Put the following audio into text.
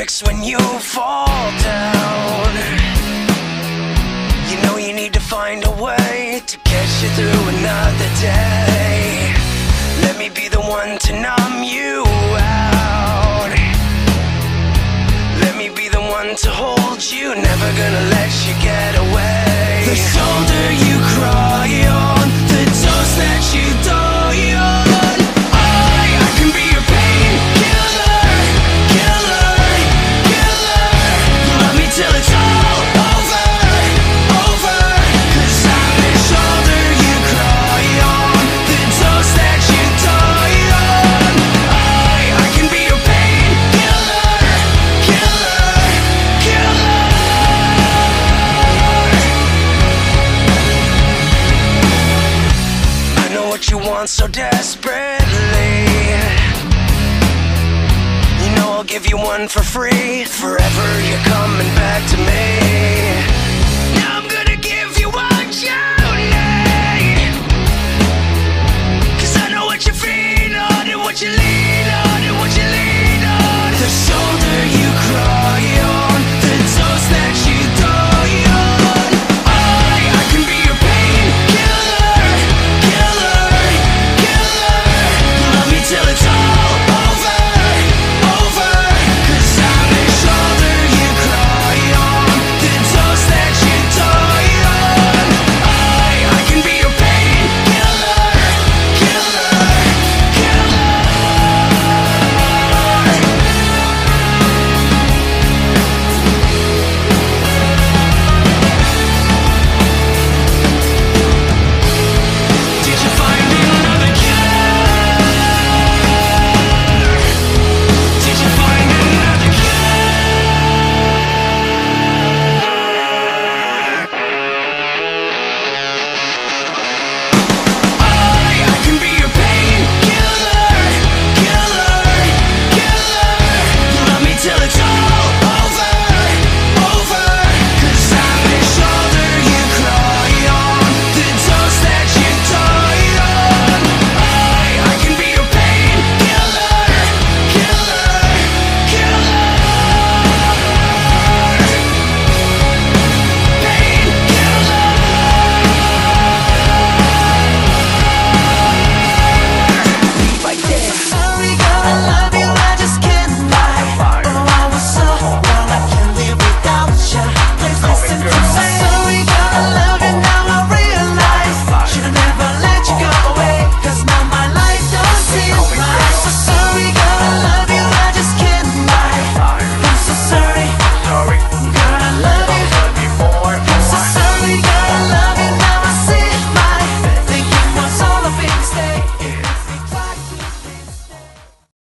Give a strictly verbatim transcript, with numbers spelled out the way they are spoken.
fix when you fall down. You know you need to find a way to get you through another day. Let me be the one to numb you out. Let me be the one to hold you, never gonna let you get away. The shoulder you cry on, the toast that you die on. I, I can be your pain killer, killer, killer. Love me till it's all over, over. Cause I'm the shoulder you cry on, the toast that you die on. I, I can be your pain killer, killer, killer. I know what you want so desperately. You know I'll give you one for free. Forever you're coming back to me.